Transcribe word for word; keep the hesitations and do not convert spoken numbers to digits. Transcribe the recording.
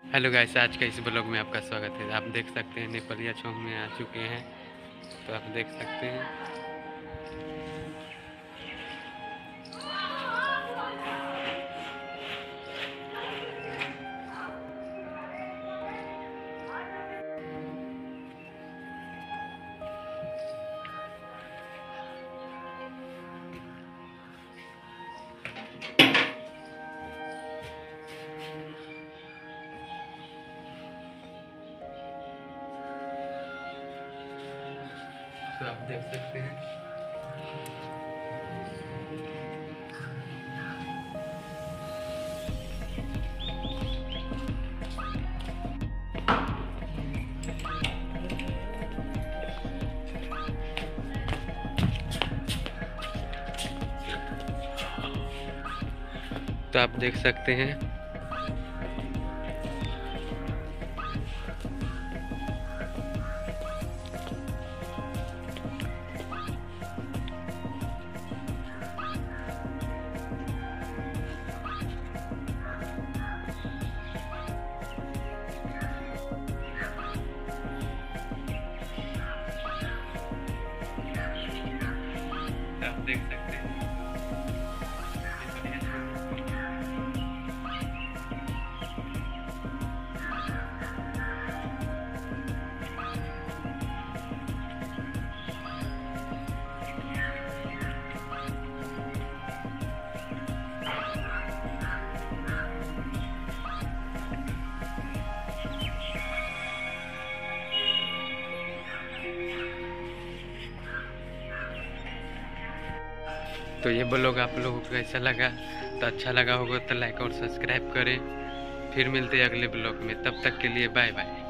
Hello guys, आज का इस ब्लॉग में आपका स्वागत है। आप देख सकते हैं नेपालिया चौक में आ चुके हैं, तो आप देख सकते हैं। तो आप देख सकते हैं। तो आप देख सकते हैं। आप देख सकते हैं। तो ये ब्लॉग आप लोगों को कैसा लगा? तो अच्छा लगा होगा तो लाइक और सब्सक्राइब करें। फिर मिलते हैं अगले ब्लॉग में, तब तक के लिए बाय बाय।